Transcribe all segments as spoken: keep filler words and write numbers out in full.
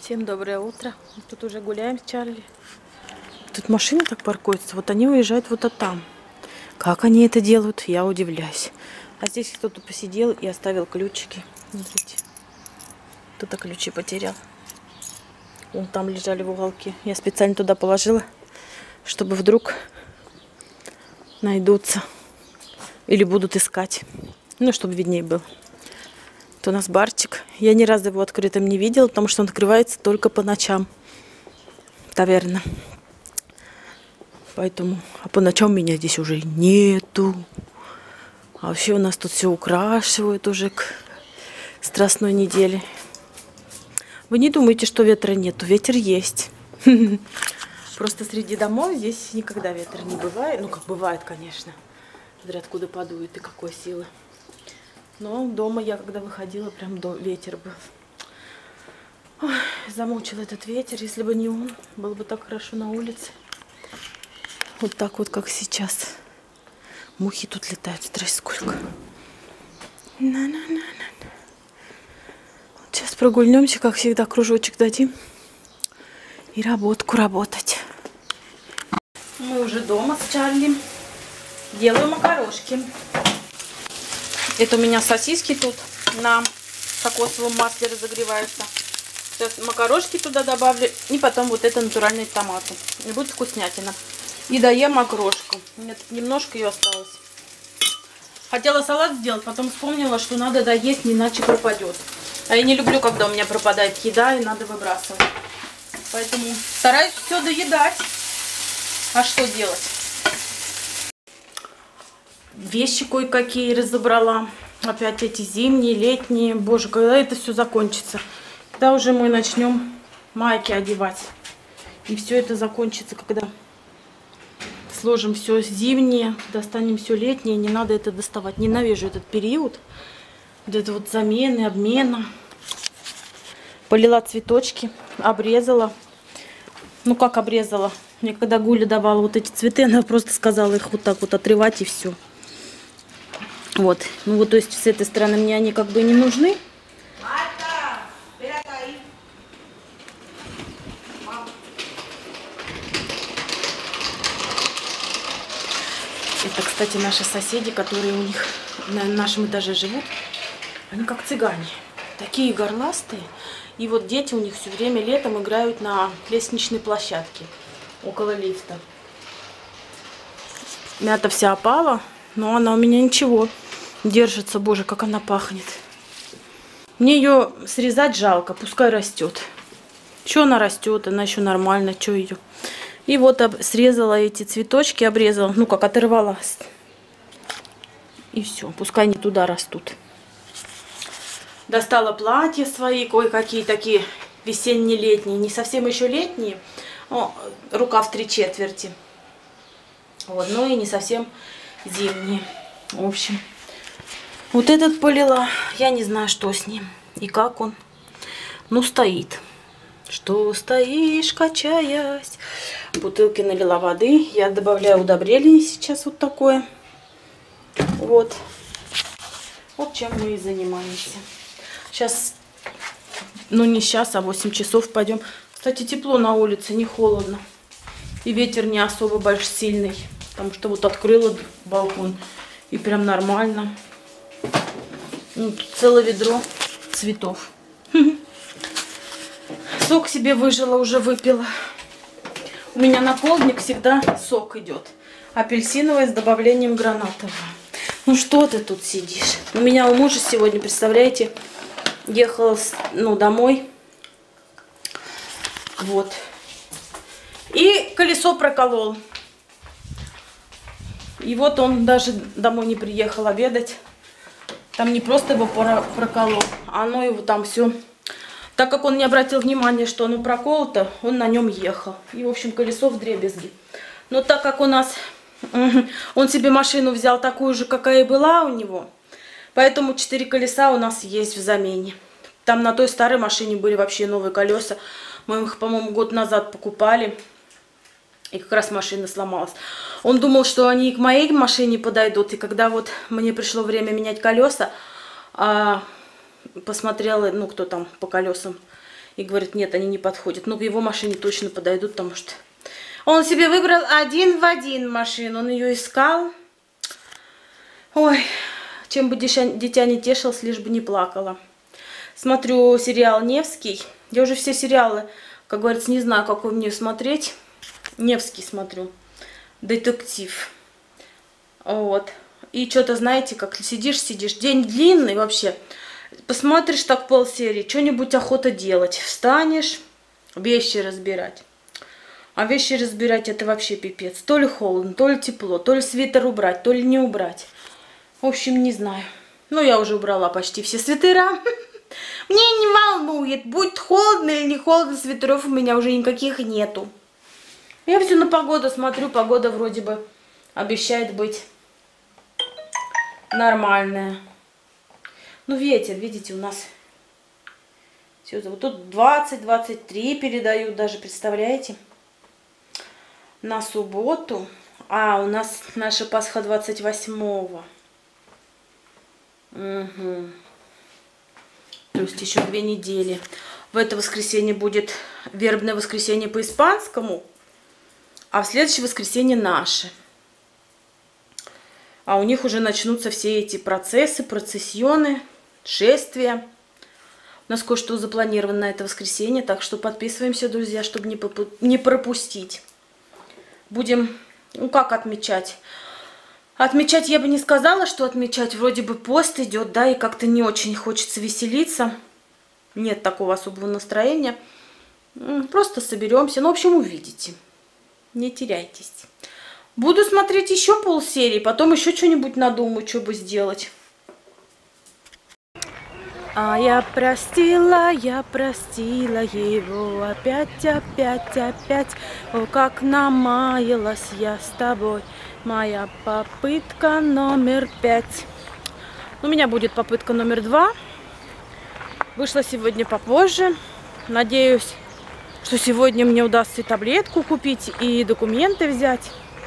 Всем доброе утро. Мы тут уже гуляем с Чарли. Тут машины так паркуются. Вот они уезжают вот от там. Как они это делают, я удивляюсь. А здесь кто-то посидел и оставил ключики. Смотрите. Кто-то ключи потерял. Вон там лежали в уголке. Я специально туда положила, чтобы вдруг найдутся. Или будут искать. Ну, чтобы виднее было. Это у нас барчик. Я ни разу его открытым не видела, потому что он открывается только по ночам. Таверна. Поэтому, а по ночам меня здесь уже нету. А вообще у нас тут все украшивают уже к Страстной неделе. Вы не думаете, что ветра нету? Ветер есть. Просто среди домов здесь никогда ветра не бывает. Ну, как бывает, конечно. Смотря откуда подует и какой силы. Но дома я, когда выходила, прям до... ветер был. Ой, замучил этот ветер. Если бы не он, было бы так хорошо на улице. Вот так вот, как сейчас. Мухи тут летают. Страсть сколько. На-на-на-на. Вот сейчас прогульнемся, как всегда, кружочек дадим. И работку работать. Мы уже дома с Чарли. Делаю макарошки. Это у меня сосиски тут на кокосовом масле разогреваются. Сейчас макарошки туда добавлю. И потом вот это натуральные томаты. И будет вкуснятина. И доем макарошку. У меня тут немножко ее осталось. Хотела салат сделать, потом вспомнила, что надо доесть, иначе пропадет. А я не люблю, когда у меня пропадает еда и надо выбрасывать. Поэтому стараюсь все доедать. А что делать? Вещи кое-какие разобрала. Опять эти зимние, летние. Боже, когда это все закончится? Когда уже мы начнем майки одевать? И все это закончится, когда сложим все зимнее, достанем все летнее. Не надо это доставать. Ненавижу этот период. Вот это вот замены, обмена. Полила цветочки, обрезала. Ну как обрезала? Мне когда Гуля давала вот эти цветы, она просто сказала их вот так вот отрывать и все. Вот, ну вот, то есть с этой стороны мне они как бы не нужны. Это, кстати, наши соседи, которые у них на нашем этаже живут. Они как цыгане, такие горластые. И вот дети у них все время летом играют на лестничной площадке около лифта. Мята вся опала, но она у меня ничего. Держится, боже, как она пахнет. Мне ее срезать жалко, пускай растет. Что она растет, она еще нормально, что ее. И вот срезала эти цветочки, обрезала, ну как оторвала. И все, пускай они туда растут. Достала платья свои, кое-какие такие весенне-летние, не совсем еще летние. О, рукав три четверти. Вот, но и не совсем зимние. В общем. Вот этот полила. Я не знаю, что с ним и как он. Ну, стоит. Что стоишь, качаясь. В бутылке налила воды. Я добавляю удобрение сейчас вот такое. Вот. Вот чем мы и занимаемся. Сейчас, ну не сейчас, а в восемь часов пойдем. Кстати, тепло на улице, не холодно. И ветер не особо большой сильный. Потому что вот открыла балкон. И прям нормально. Ну, тут целое ведро цветов. Сок себе выжила, уже выпила. У меня на полдник всегда сок идет. Апельсиновый с добавлением гранатового. Ну что ты тут сидишь? У меня у мужа сегодня, представляете, ехала ну, домой. Вот. И колесо проколол. И вот он даже домой не приехал обедать. Там не просто его проколол, а оно его там все. Так как он не обратил внимания, что оно проколото, он на нем ехал. И, в общем, колесо вдребезги. Но так как у нас... Он себе машину взял такую же, какая и была у него. Поэтому четыре колеса у нас есть в замене. Там на той старой машине были вообще новые колеса. Мы их, по-моему, год назад покупали. И как раз машина сломалась. Он думал, что они и к моей машине подойдут. И когда вот мне пришло время менять колеса, а, посмотрела, ну, кто там по колесам, И говорит, нет, они не подходят. Но в его машине точно подойдут, потому что он себе выбрал один в один машину. Он ее искал. Ой, чем бы дитя не тешилось, лишь бы не плакала. Смотрю сериал «Невский». Я уже все сериалы, как говорится, не знаю, какой мне смотреть. «Невский» смотрю. Детектив. Вот. И что-то, знаете, как сидишь, сидишь. День длинный вообще. Посмотришь так полсерии, что-нибудь охота делать. Встанешь, вещи разбирать. А вещи разбирать это вообще пипец. То ли холодно, то ли тепло, то ли свитер убрать, то ли не убрать. В общем, не знаю. Ну, я уже убрала почти все свитера. Мне не волнует, будет холодно или не холодно, свитеров у меня уже никаких нету. Я все на погоду смотрю, погода вроде бы обещает быть нормальная. Ну, ветер, видите, у нас все, вот тут двадцать-двадцать три передают даже, представляете? На субботу. А, у нас наша Пасха двадцать восьмого. Угу. То есть еще две недели. В это воскресенье будет вербное воскресенье по испанскому, а в следующее воскресенье наше. А у них уже начнутся все эти процессы, процессионы, шествия. У нас кое-что запланировано на это воскресенье, так что подписываемся, друзья, чтобы не, не пропустить. Будем, ну как отмечать? Отмечать я бы не сказала, что отмечать. Вроде бы пост идет, да, и как-то не очень хочется веселиться. Нет такого особого настроения. Просто соберемся. Ну, в общем, увидите. Не теряйтесь. Буду смотреть еще полсерии, потом еще что-нибудь надумаю, что бы сделать. А я простила, я простила его опять, опять, опять. О, как намаялась я с тобой. Моя попытка номер пять. У меня будет попытка номер два. Вышла сегодня попозже. Надеюсь, что сегодня мне удастся и таблетку купить, и документы взять.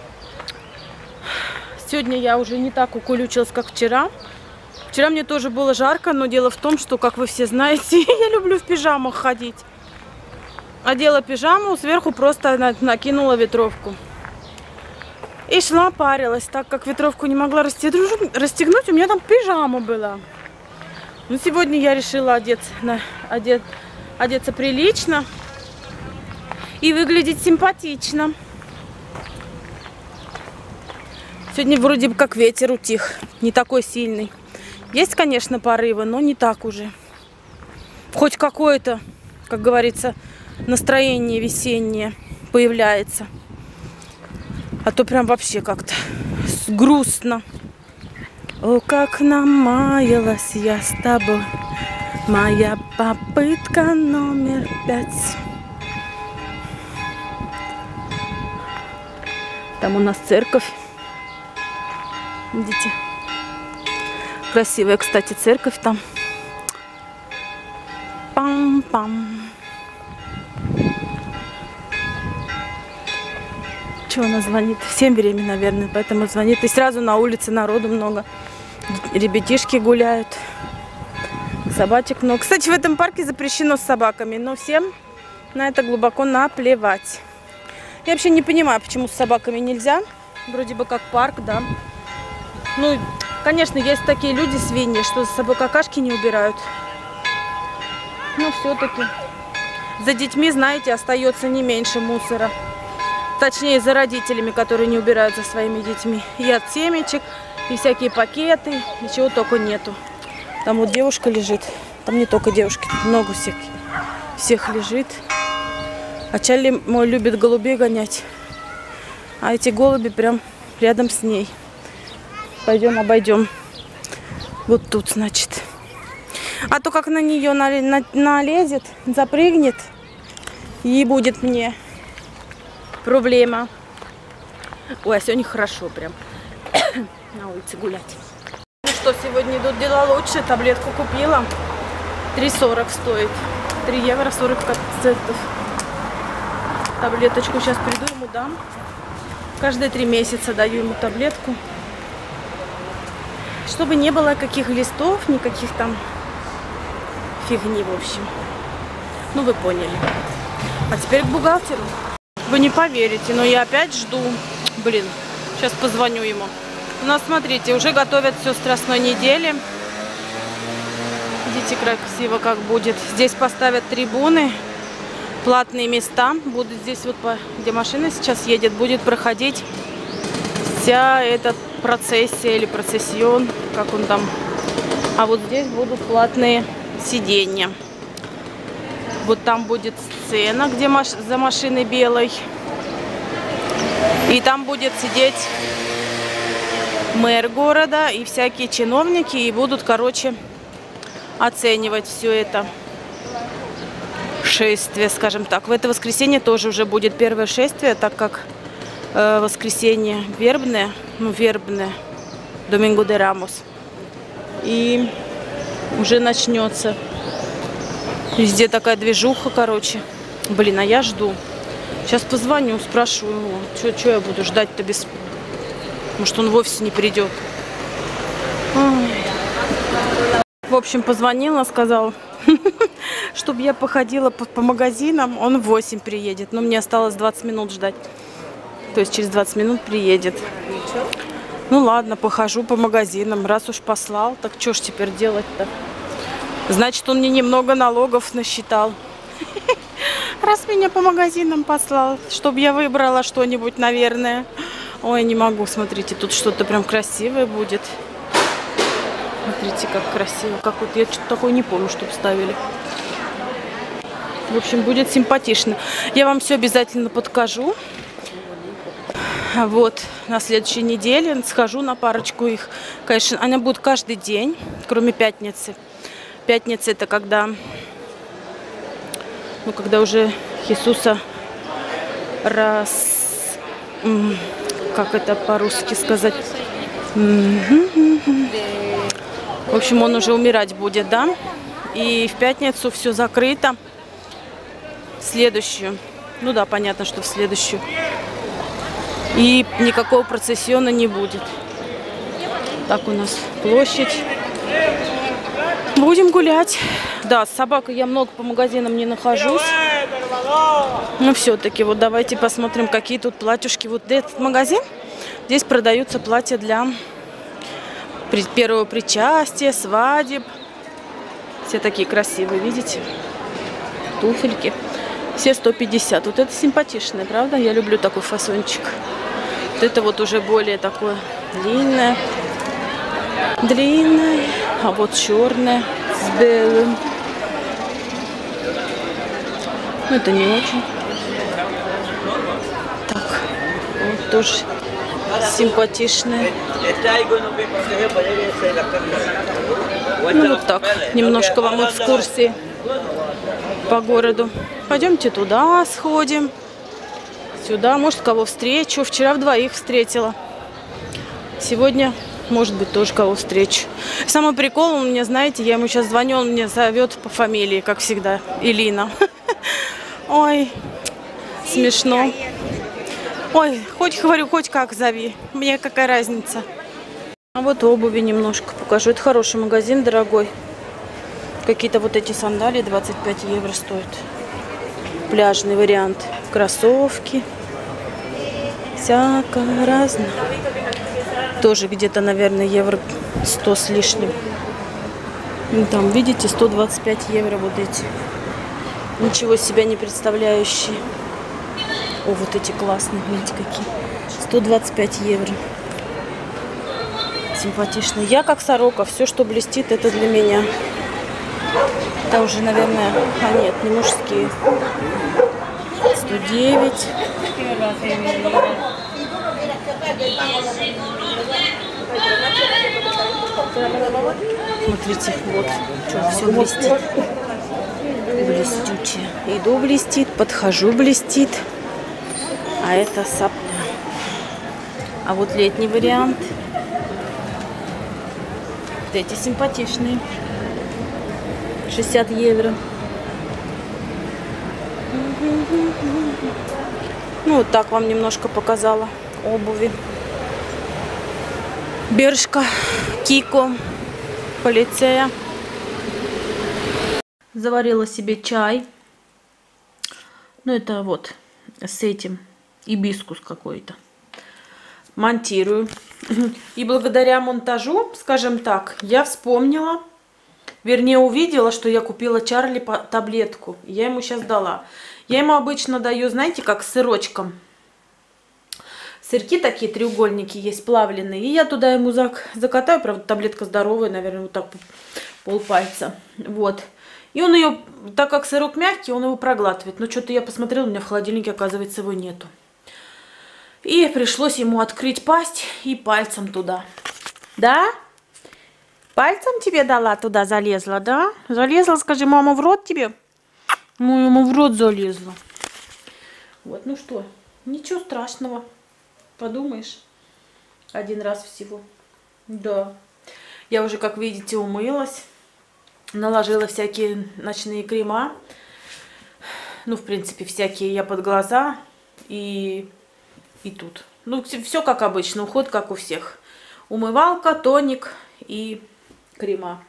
Сегодня я уже не так укулючилась, как вчера. Вчера мне тоже было жарко, но дело в том, что, как вы все знаете, я люблю в пижамах ходить. Одела пижаму, сверху просто накинула ветровку. И шла, парилась, так как ветровку не могла расстегнуть, у меня там пижама была. Но сегодня я решила одеться, одет, одеться прилично и выглядеть симпатично. Сегодня вроде бы как ветер утих, не такой сильный. Есть, конечно, порывы, но не так уже. Хоть какое-то, как говорится, настроение весеннее появляется. А то прям вообще как-то грустно. О, как намаялась я с тобой. Моя попытка номер пять. Там у нас церковь. Видите? Красивая, кстати, церковь там. Пам-пам. Чего она звонит? В семь время, наверное, поэтому звонит. И сразу на улице народу много. Ребятишки гуляют. Собачек много. Кстати, в этом парке запрещено с собаками, но всем на это глубоко наплевать. Я вообще не понимаю, почему с собаками нельзя. Вроде бы как парк, да. Ну, конечно, есть такие люди, свиньи, что с собой какашки не убирают. Но все-таки за детьми, знаете, остается не меньше мусора. Точнее, за родителями, которые не убирают за своими детьми. И от семечек, и всякие пакеты, ничего только нету. Там вот девушка лежит. Там не только девушки, тут много всех, всех лежит. А Чарли мой любит голубей гонять. А эти голуби прям рядом с ней. Пойдем обойдем. Вот тут, значит. А то как на нее налезет, запрыгнет, и будет мне проблема. Ой, а сегодня хорошо прям на улице гулять. Ну что, сегодня идут дела лучше. Таблетку купила. три сорок стоит. три евро сорок центов. Таблеточку сейчас приду, ему дам. Каждые три месяца даю ему таблетку. Чтобы не было каких листов, никаких там фигни, в общем. Ну, вы поняли. А теперь к бухгалтеру. Вы не поверите, но я опять жду. Блин, сейчас позвоню ему. У нас, смотрите, уже готовят все Страстной недели. Видите, красиво как будет. Здесь поставят трибуны, платные места. Будут здесь вот, где машина сейчас едет, будет проходить вся эта процессия или процессион, как он там. А вот здесь будут платные сиденья. Вот там будет сцена, где маш... за машиной белой. И там будет сидеть мэр города и всякие чиновники. И будут, короче, оценивать все это шествие, скажем так. В это воскресенье тоже уже будет первое шествие, так как э, воскресенье вербное, ну, вербное, Доминго де Рамос. И уже начнется. Везде такая движуха, короче. Блин, а я жду. Сейчас позвоню, спрошу его. Что я буду ждать-то без... Может, он вовсе не придет. Ой. В общем, позвонила, сказал, чтобы я походила по, по магазинам. Он в восемь приедет. Но мне осталось двадцать минут ждать. То есть через двадцать минут приедет. Ну ладно, похожу по магазинам. Раз уж послал, так что ж теперь делать-то? Значит, он мне немного налогов насчитал. Раз меня по магазинам послал, чтобы я выбрала что-нибудь, наверное. Ой, не могу, смотрите, тут что-то прям красивое будет. Смотрите, как красиво. Как вот я что-то такое не помню, чтобы ставили. В общем, будет симпатично. Я вам все обязательно подкажу. Вот, на следующей неделе схожу на парочку их. Конечно, они будут каждый день, кроме пятницы. Пятница — это когда, ну, когда уже Иисуса раз... Как это по-русски сказать? В общем, он уже умирать будет, да? И в пятницу все закрыто. В следующую. Ну да, понятно, что в следующую. И никакого процессиона не будет. Так у нас площадь. Будем гулять. Да, с собакой я много по магазинам не нахожусь. Но все-таки вот давайте посмотрим, какие тут платьюшки. Вот этот магазин, здесь продаются платья для первого причастия, свадеб. Все такие красивые, видите? Туфельки. Все сто пятьдесят. Вот это симпатичное, правда? Я люблю такой фасончик. Вот это вот уже более такое длинное. Длинное. А вот черное с белым. Ну, это не очень. Так, вот тоже симпатичное. Ну, вот так. Немножко вам экскурсии по городу. Пойдемте туда сходим. Сюда. Может, кого встречу. Вчера в двоих встретила. Сегодня, может быть, тоже кого встречу. Самый прикол у меня, знаете, я ему сейчас звоню, он мне зовет по фамилии, как всегда. Илина. Ой, смешно. Ой, хоть говорю, хоть как зови. Мне какая разница. А вот обуви немножко покажу. Это хороший магазин, дорогой. Какие-то вот эти сандалии двадцать пять евро стоят. Пляжный вариант. Кроссовки. Всякое разное. Тоже где-то, наверное, евро сто с лишним. Ну, там, видите, сто двадцать пять евро вот эти. Ничего себя не представляющие. О, вот эти классные, гляньте, какие. сто двадцать пять евро. Симпатично. Я как сорока. Все, что блестит, это для меня. Это уже, наверное... А нет, не мужские. сто девять. Смотрите, вот. Что, все блестит. Блестючее. Иду, блестит, подхожу, блестит. А это сапля. А вот летний вариант. Вот эти симпатичные. шестьдесят евро. Ну, вот так вам немножко показала обуви. Бершка, Кико, Полицея. Заварила себе чай. Ну, это вот с этим. Гибискус какой-то. Монтирую. И благодаря монтажу, скажем так, я вспомнила, вернее увидела, что я купила Чарли таблетку. Я ему сейчас дала. Я ему обычно даю, знаете, как с сырочком. Сырки такие, треугольники есть плавленые. И я туда ему закатаю. Правда, таблетка здоровая, наверное, вот так полпальца. Вот. И он ее, так как сырок мягкий, он его проглатывает. Но что-то я посмотрела, у меня в холодильнике, оказывается, его нету. И пришлось ему открыть пасть и пальцем туда. Да? Пальцем тебе дала, туда залезла, да? Залезла, скажи, мама, в рот тебе? Ну, ему в рот залезла. Вот, ну что, ничего страшного. Подумаешь, один раз всего. Да. Я уже, как видите, умылась. Наложила всякие ночные крема. Ну, в принципе, всякие я под глаза. И... И тут. Ну, все как обычно, уход как у всех. Умывалка, тоник и крема.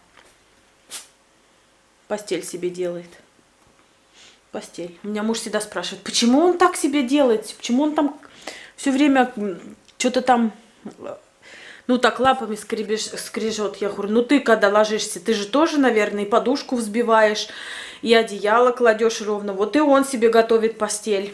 Постель себе делает. Постель. У меня муж всегда спрашивает, почему он так себе делает? Почему он там все время что-то там, ну так лапами скребешь, скрежет. Я говорю, ну ты когда ложишься, ты же тоже, наверное, и подушку взбиваешь, и одеяло кладешь ровно. Вот и он себе готовит постель.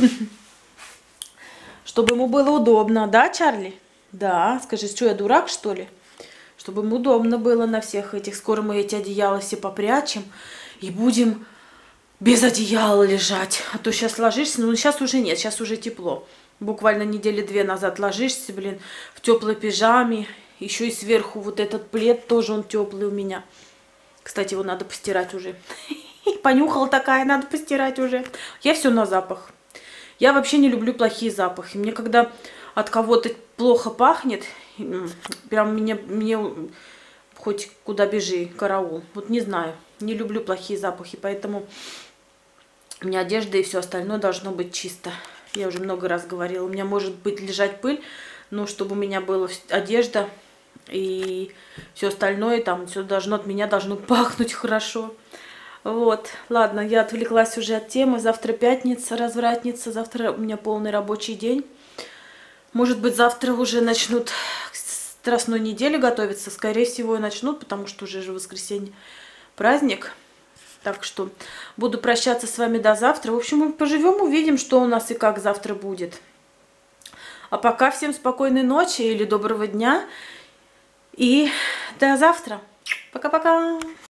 Чтобы ему было удобно, да, Чарли? Да, скажи, что я дурак, что ли? Чтобы ему удобно было на всех этих. Скоро мы эти одеяла все попрячем и будем без одеяла лежать. А то сейчас ложишься, ну сейчас уже нет, сейчас уже тепло. Буквально недели две назад ложишься, блин, в теплой пижаме. Еще и сверху вот этот плед тоже он теплый у меня. Кстати, его надо постирать уже. Понюхала такая, надо постирать уже. Я все на запах. Я вообще не люблю плохие запахи. Мне когда от кого-то плохо пахнет, прям мне, мне хоть куда бежи, караул. Вот не знаю, не люблю плохие запахи, поэтому у меня одежда и все остальное должно быть чисто. Я уже много раз говорила, у меня может быть лежать пыль, но чтобы у меня была одежда и все остальное, там все должно от меня должно пахнуть хорошо. Вот, ладно, я отвлеклась уже от темы. Завтра пятница, развратница. Завтра у меня полный рабочий день. Может быть, завтра уже начнут к страстной неделе готовиться. Скорее всего, и начнут, потому что уже же воскресенье праздник. Так что буду прощаться с вами до завтра. В общем, мы поживем, увидим, что у нас и как завтра будет. А пока всем спокойной ночи или доброго дня. И до завтра. Пока-пока.